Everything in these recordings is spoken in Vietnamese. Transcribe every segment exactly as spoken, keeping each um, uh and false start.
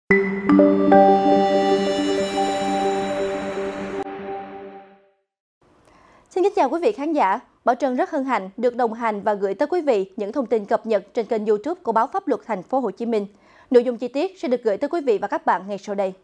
Xin kính chào quý vị khán giả. Bảo Trân rất hân hạnh được đồng hành và gửi tới quý vị những thông tin cập nhật trên kênh YouTube của báo Pháp luật Thành phố Hồ Chí Minh. Nội dung chi tiết sẽ được gửi tới quý vị và các bạn ngay sau đây.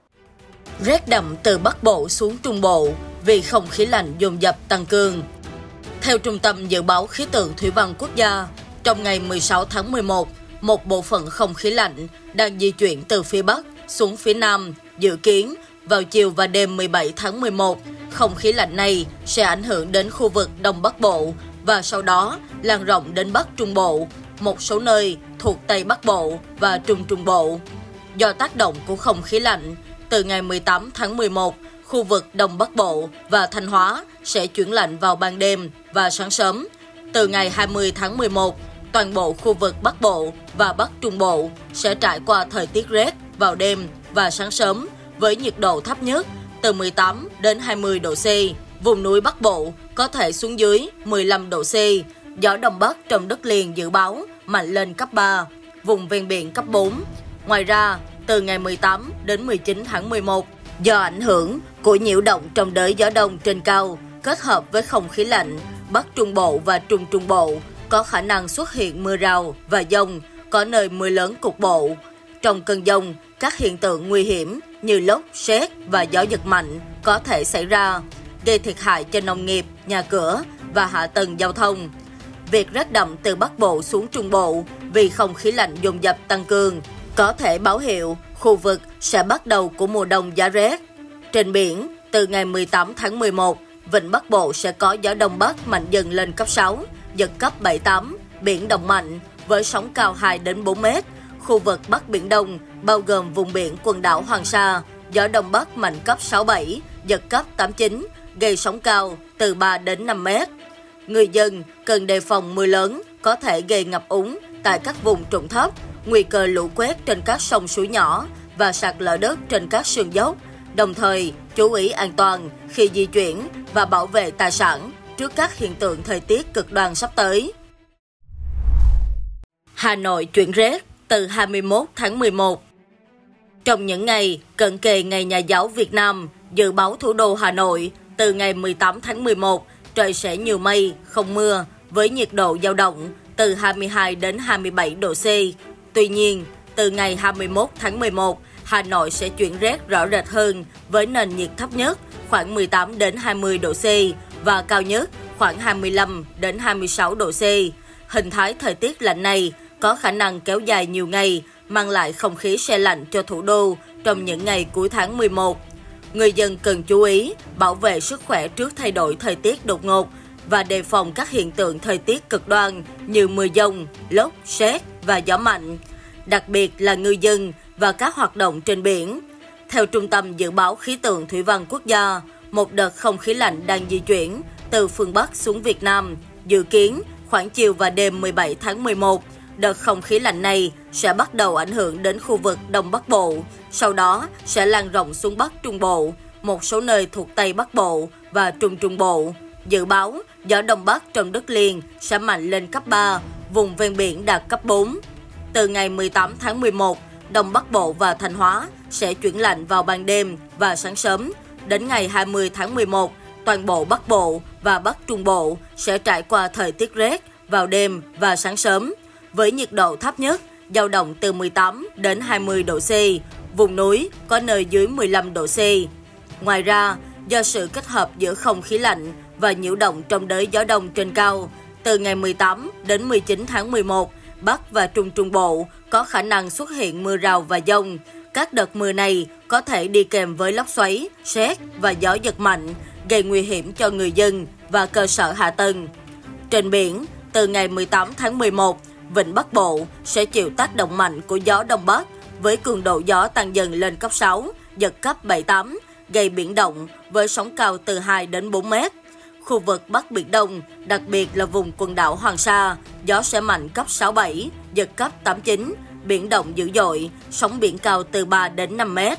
Rét đậm từ Bắc Bộ xuống Trung Bộ vì không khí lạnh dồn dập tăng cường. Theo Trung tâm Dự báo Khí tượng Thủy văn Quốc gia, trong ngày mười sáu tháng mười một, một bộ phận không khí lạnh đang di chuyển từ phía Bắc xuống phía Nam. Dự kiến vào chiều và đêm mười bảy tháng mười một, không khí lạnh này sẽ ảnh hưởng đến khu vực Đông Bắc Bộ và sau đó lan rộng đến Bắc Trung Bộ, một số nơi thuộc Tây Bắc Bộ và Trung Trung Bộ. Do tác động của không khí lạnh, từ ngày mười tám tháng mười một, khu vực Đông Bắc Bộ và Thanh Hóa sẽ chuyển lạnh vào ban đêm và sáng sớm. Từ ngày hai mươi tháng mười một, toàn bộ khu vực Bắc Bộ và Bắc Trung Bộ sẽ trải qua thời tiết rét vào đêm và sáng sớm với nhiệt độ thấp nhất từ mười tám đến hai mươi độ C. Vùng núi Bắc Bộ có thể xuống dưới mười lăm độ C. Gió Đông Bắc trong đất liền dự báo mạnh lên cấp ba, vùng ven biển cấp bốn. Ngoài ra, từ ngày mười tám đến mười chín tháng mười một, do ảnh hưởng của nhiễu động trong đới gió đông trên cao kết hợp với không khí lạnh, Bắc Trung Bộ và Trung Trung Bộ có khả năng xuất hiện mưa rào và dông, có nơi mưa lớn cục bộ. Trong cơn dông, các hiện tượng nguy hiểm như lốc, sét và gió giật mạnh có thể xảy ra, gây thiệt hại cho nông nghiệp, nhà cửa và hạ tầng giao thông. Việc rét đậm từ Bắc Bộ xuống Trung Bộ vì không khí lạnh dồn dập tăng cường có thể báo hiệu khu vực sẽ bắt đầu của mùa đông giá rét. Trên biển, từ ngày mười tám tháng mười một, vịnh Bắc Bộ sẽ có gió Đông Bắc mạnh dần lên cấp sáu, giật cấp bảy tám, biển động mạnh với sóng cao hai đến bốn mét. Khu vực Bắc Biển Đông, bao gồm vùng biển quần đảo Hoàng Sa, gió Đông Bắc mạnh cấp sáu bảy, giật cấp tám chín, gây sóng cao từ ba đến năm mét. Người dân cần đề phòng mưa lớn có thể gây ngập úng tại các vùng trũng thấp, nguy cơ lũ quét trên các sông suối nhỏ và sạt lở đất trên các sườn dốc. Đồng thời, chú ý an toàn khi di chuyển và bảo vệ tài sản trước các hiện tượng thời tiết cực đoan sắp tới. Hà Nội chuyển rét từ hai mươi mốt tháng mười một. Trong những ngày cận kề Ngày Nhà giáo Việt Nam, dự báo thủ đô Hà Nội từ ngày mười tám tháng mười một, trời sẽ nhiều mây, không mưa, với nhiệt độ dao động từ hai mươi hai đến hai mươi bảy độ C. Tuy nhiên, từ ngày hai mươi mốt tháng mười một, Hà Nội sẽ chuyển rét rõ rệt hơn với nền nhiệt thấp nhất khoảng mười tám đến hai mươi độ C và cao nhất khoảng hai mươi lăm đến hai mươi sáu độ C. Hình thái thời tiết lạnh này có khả năng kéo dài nhiều ngày, mang lại không khí se lạnh cho thủ đô trong những ngày cuối tháng mười một. Người dân cần chú ý bảo vệ sức khỏe trước thay đổi thời tiết đột ngột và đề phòng các hiện tượng thời tiết cực đoan như mưa dông, lốc, sét và gió mạnh, đặc biệt là ngư dân và các hoạt động trên biển. Theo Trung tâm Dự báo Khí tượng Thủy văn Quốc gia, một đợt không khí lạnh đang di chuyển từ phương Bắc xuống Việt Nam. Dự kiến khoảng chiều và đêm mười bảy tháng mười một, đợt không khí lạnh này sẽ bắt đầu ảnh hưởng đến khu vực Đông Bắc Bộ, sau đó sẽ lan rộng xuống Bắc Trung Bộ, một số nơi thuộc Tây Bắc Bộ và Trung Trung Bộ. Dự báo, gió Đông Bắc trong đất liền sẽ mạnh lên cấp ba, vùng ven biển đạt cấp bốn. Từ ngày mười tám tháng mười một, Đông Bắc Bộ và Thanh Hóa sẽ chuyển lạnh vào ban đêm và sáng sớm. Đến ngày hai mươi tháng mười một, toàn bộ Bắc Bộ và Bắc Trung Bộ sẽ trải qua thời tiết rét vào đêm và sáng sớm, với nhiệt độ thấp nhất dao động từ mười tám đến hai mươi độ C, vùng núi có nơi dưới mười lăm độ C. Ngoài ra, do sự kết hợp giữa không khí lạnh và nhiễu động trong đới gió đông trên cao, từ ngày mười tám đến mười chín tháng mười một, Bắc và Trung Trung Bộ có khả năng xuất hiện mưa rào và dông. Các đợt mưa này có thể đi kèm với lốc xoáy, sét và gió giật mạnh, gây nguy hiểm cho người dân và cơ sở hạ tầng. Trên biển, từ ngày mười tám tháng mười một, vịnh Bắc Bộ sẽ chịu tác động mạnh của gió Đông Bắc với cường độ gió tăng dần lên cấp sáu, giật cấp bảy tám, gây biển động với sóng cao từ hai đến bốn mét. Khu vực Bắc Biển Đông, đặc biệt là vùng quần đảo Hoàng Sa, gió sẽ mạnh cấp sáu bảy, giật cấp tám chín, biển động dữ dội, sóng biển cao từ ba đến năm mét.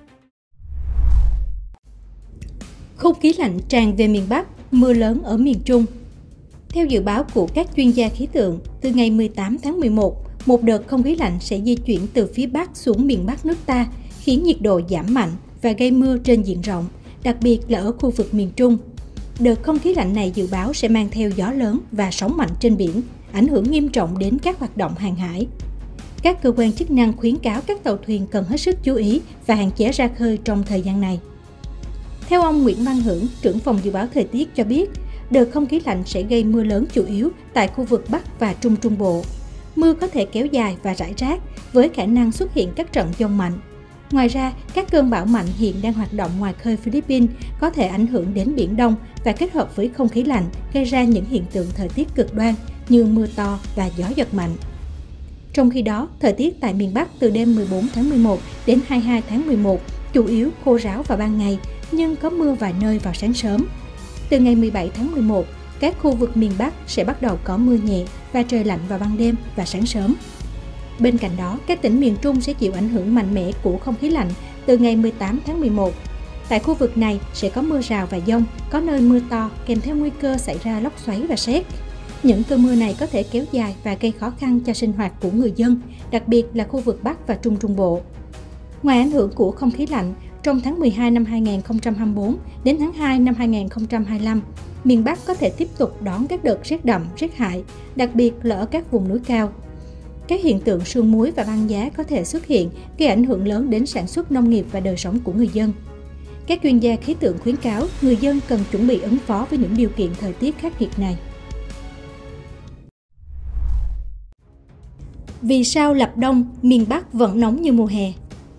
Không khí lạnh tràn về miền Bắc, mưa lớn ở miền Trung. Theo dự báo của các chuyên gia khí tượng, từ ngày mười tám tháng mười một, một đợt không khí lạnh sẽ di chuyển từ phía Bắc xuống miền Bắc nước ta, khiến nhiệt độ giảm mạnh và gây mưa trên diện rộng, đặc biệt là ở khu vực miền Trung. Đợt không khí lạnh này dự báo sẽ mang theo gió lớn và sóng mạnh trên biển, ảnh hưởng nghiêm trọng đến các hoạt động hàng hải. Các cơ quan chức năng khuyến cáo các tàu thuyền cần hết sức chú ý và hạn chế ra khơi trong thời gian này. Theo ông Nguyễn Văn Hưởng, trưởng phòng dự báo thời tiết cho biết, đợt không khí lạnh sẽ gây mưa lớn chủ yếu tại khu vực Bắc và Trung Trung Bộ. Mưa có thể kéo dài và rải rác với khả năng xuất hiện các trận dông mạnh. Ngoài ra, các cơn bão mạnh hiện đang hoạt động ngoài khơi Philippines có thể ảnh hưởng đến Biển Đông và kết hợp với không khí lạnh gây ra những hiện tượng thời tiết cực đoan như mưa to và gió giật mạnh. Trong khi đó, thời tiết tại miền Bắc từ đêm mười bốn tháng mười một đến hai mươi hai tháng mười một chủ yếu khô ráo vào ban ngày nhưng có mưa vài nơi vào sáng sớm. Từ ngày mười bảy tháng mười một, các khu vực miền Bắc sẽ bắt đầu có mưa nhẹ và trời lạnh vào ban đêm và sáng sớm. Bên cạnh đó, các tỉnh miền Trung sẽ chịu ảnh hưởng mạnh mẽ của không khí lạnh từ ngày mười tám tháng mười một. Tại khu vực này sẽ có mưa rào và dông, có nơi mưa to kèm theo nguy cơ xảy ra lốc xoáy và sét. Những cơn mưa này có thể kéo dài và gây khó khăn cho sinh hoạt của người dân, đặc biệt là khu vực Bắc và Trung Trung Bộ. Ngoài ảnh hưởng của không khí lạnh, trong tháng mười hai năm hai nghìn không trăm hai mươi tư đến tháng hai năm hai nghìn không trăm hai mươi lăm, miền Bắc có thể tiếp tục đón các đợt rét đậm, rét hại, đặc biệt là ở các vùng núi cao. Các hiện tượng sương muối và băng giá có thể xuất hiện, gây ảnh hưởng lớn đến sản xuất nông nghiệp và đời sống của người dân. Các chuyên gia khí tượng khuyến cáo người dân cần chuẩn bị ứng phó với những điều kiện thời tiết khắc nghiệt này. Vì sao lập đông, miền Bắc vẫn nóng như mùa hè?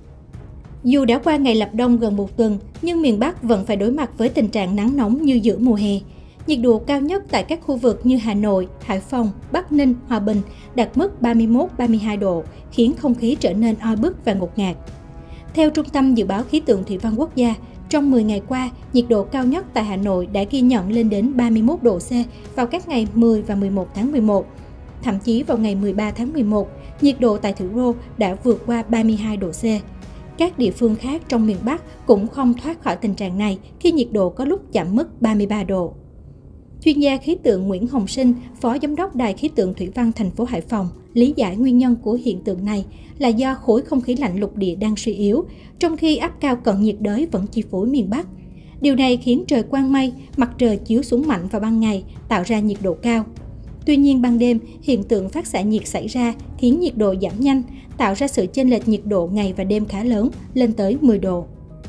Dù đã qua ngày lập đông gần một tuần, nhưng miền Bắc vẫn phải đối mặt với tình trạng nắng nóng như giữa mùa hè. Nhiệt độ cao nhất tại các khu vực như Hà Nội, Hải Phòng, Bắc Ninh, Hòa Bình đạt mức ba mươi mốt đến ba mươi hai độ, khiến không khí trở nên oi bức và ngột ngạt. Theo Trung tâm Dự báo Khí tượng Thủy văn Quốc gia, trong mười ngày qua, nhiệt độ cao nhất tại Hà Nội đã ghi nhận lên đến ba mươi mốt độ C vào các ngày mười và mười một tháng mười một. Thậm chí vào ngày mười ba tháng mười một, nhiệt độ tại thủ đô đã vượt qua ba mươi hai độ C. Các địa phương khác trong miền Bắc cũng không thoát khỏi tình trạng này khi nhiệt độ có lúc chạm mức ba mươi ba độ. Chuyên gia khí tượng Nguyễn Hồng Sinh, Phó Giám đốc Đài Khí tượng Thủy văn thành phố Hải Phòng, lý giải nguyên nhân của hiện tượng này là do khối không khí lạnh lục địa đang suy yếu, trong khi áp cao cận nhiệt đới vẫn chi phối miền Bắc. Điều này khiến trời quang mây, mặt trời chiếu xuống mạnh vào ban ngày, tạo ra nhiệt độ cao. Tuy nhiên ban đêm, hiện tượng phát xạ nhiệt xảy ra khiến nhiệt độ giảm nhanh, tạo ra sự chênh lệch nhiệt độ ngày và đêm khá lớn, lên tới mười độ.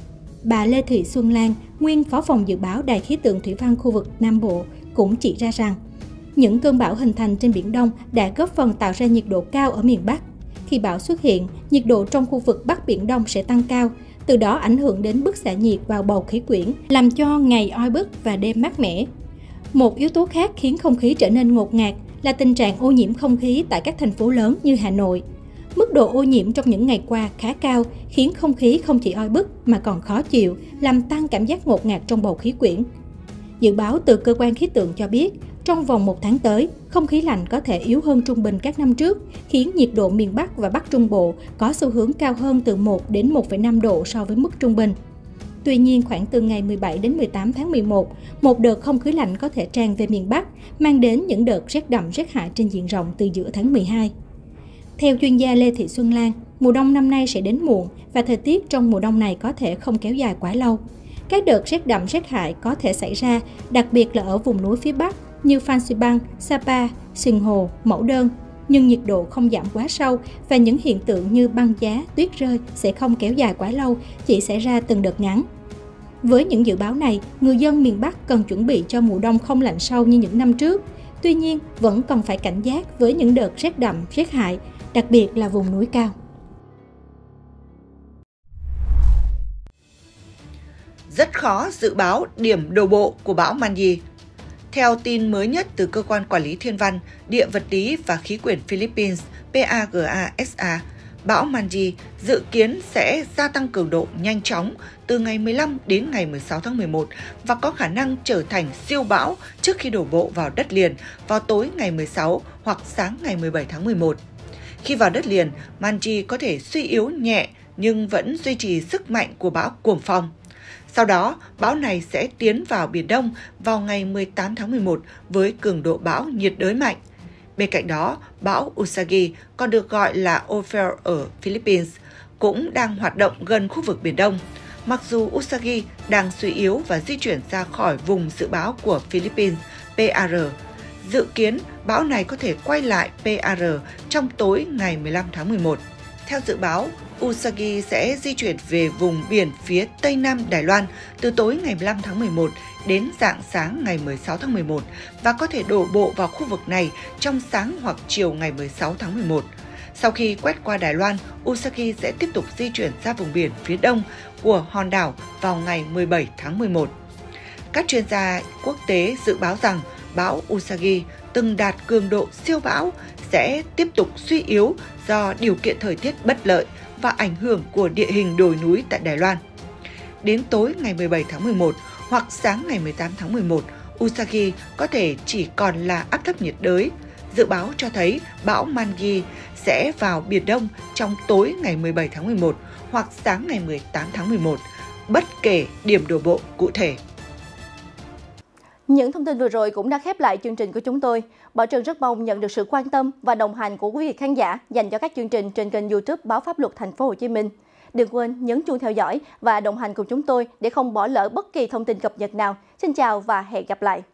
Bà Lê Thị Xuân Lan, nguyên Phó phòng dự báo Đài Khí tượng Thủy văn khu vực Nam Bộ, cũng chỉ ra rằng những cơn bão hình thành trên Biển Đông đã góp phần tạo ra nhiệt độ cao ở miền Bắc. Khi bão xuất hiện, nhiệt độ trong khu vực Bắc Biển Đông sẽ tăng cao, từ đó ảnh hưởng đến bức xạ nhiệt vào bầu khí quyển, làm cho ngày oi bức và đêm mát mẻ. Một yếu tố khác khiến không khí trở nên ngột ngạt là tình trạng ô nhiễm không khí tại các thành phố lớn như Hà Nội. Mức độ ô nhiễm trong những ngày qua khá cao, khiến không khí không chỉ oi bức mà còn khó chịu, làm tăng cảm giác ngột ngạt trong bầu khí quyển. Dự báo từ cơ quan khí tượng cho biết, trong vòng một tháng tới, không khí lạnh có thể yếu hơn trung bình các năm trước, khiến nhiệt độ miền Bắc và Bắc Trung Bộ có xu hướng cao hơn từ một đến một phẩy năm độ so với mức trung bình. Tuy nhiên, khoảng từ ngày mười bảy đến mười tám tháng mười một, một đợt không khí lạnh có thể tràn về miền Bắc, mang đến những đợt rét đậm rét hại trên diện rộng từ giữa tháng mười hai. Theo chuyên gia Lê Thị Xuân Lan, mùa đông năm nay sẽ đến muộn và thời tiết trong mùa đông này có thể không kéo dài quá lâu. Các đợt rét đậm rét hại có thể xảy ra, đặc biệt là ở vùng núi phía Bắc như Phan Xi Păng, Sapa, Sìn Hồ, Mẫu Đơn, nhưng nhiệt độ không giảm quá sâu và những hiện tượng như băng giá, tuyết rơi sẽ không kéo dài quá lâu, chỉ xảy ra từng đợt ngắn. Với những dự báo này, người dân miền Bắc cần chuẩn bị cho mùa đông không lạnh sâu như những năm trước. Tuy nhiên, vẫn cần phải cảnh giác với những đợt rét đậm, rét hại, đặc biệt là vùng núi cao. Rất khó dự báo điểm đổ bộ của bão Manji. Theo tin mới nhất từ Cơ quan Quản lý Thiên văn, Địa vật lý và Khí quyển Philippines PAGASA, bão Manji dự kiến sẽ gia tăng cường độ nhanh chóng từ ngày mười lăm đến ngày mười sáu tháng mười một và có khả năng trở thành siêu bão trước khi đổ bộ vào đất liền vào tối ngày mười sáu hoặc sáng ngày mười bảy tháng mười một. Khi vào đất liền, Manji có thể suy yếu nhẹ nhưng vẫn duy trì sức mạnh của bão cuồng phong. Sau đó, bão này sẽ tiến vào Biển Đông vào ngày mười tám tháng mười một với cường độ bão nhiệt đới mạnh. Bên cạnh đó, bão Usagi, còn được gọi là Ophel ở Philippines, cũng đang hoạt động gần khu vực Biển Đông. Mặc dù Usagi đang suy yếu và di chuyển ra khỏi vùng dự báo của Philippines pê a rờ, dự kiến bão này có thể quay lại pê a rờ trong tối ngày mười lăm tháng mười một. Theo dự báo, Usagi sẽ di chuyển về vùng biển phía Tây Nam Đài Loan từ tối ngày mười lăm tháng mười một đến rạng sáng ngày mười sáu tháng mười một và có thể đổ bộ vào khu vực này trong sáng hoặc chiều ngày mười sáu tháng mười một. Sau khi quét qua Đài Loan, Usagi sẽ tiếp tục di chuyển ra vùng biển phía đông của hòn đảo vào ngày mười bảy tháng mười một. Các chuyên gia quốc tế dự báo rằng bão Usagi từng đạt cường độ siêu bão sẽ tiếp tục suy yếu do điều kiện thời tiết bất lợi và ảnh hưởng của địa hình đồi núi tại Đài Loan. Đến tối ngày mười bảy tháng mười một hoặc sáng ngày mười tám tháng mười một, Usagi có thể chỉ còn là áp thấp nhiệt đới. Dự báo cho thấy bão Mangi sẽ vào Biển Đông trong tối ngày mười bảy tháng mười một hoặc sáng ngày mười tám tháng mười một, bất kể điểm đổ bộ cụ thể. Những thông tin vừa rồi cũng đã khép lại chương trình của chúng tôi. Bảo Trân rất mong nhận được sự quan tâm và đồng hành của quý vị khán giả dành cho các chương trình trên kênh YouTube Báo Pháp Luật Thành phố Hồ Chí Minh. Đừng quên nhấn chuông theo dõi và đồng hành cùng chúng tôi để không bỏ lỡ bất kỳ thông tin cập nhật nào. Xin chào và hẹn gặp lại.